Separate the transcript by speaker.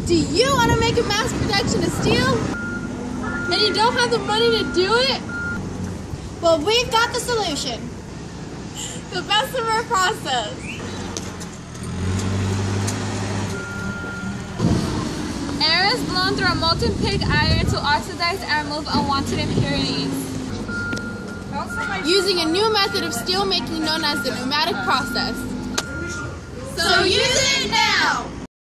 Speaker 1: Do you want to make a mass production of steel? And you don't have the money to do it? Well, we've got the solution. The bessemer process.
Speaker 2: Air is blown through a molten pig iron to oxidize and remove unwanted impurities.
Speaker 1: Using a new method of steel making known as the pneumatic process.
Speaker 3: So use it now!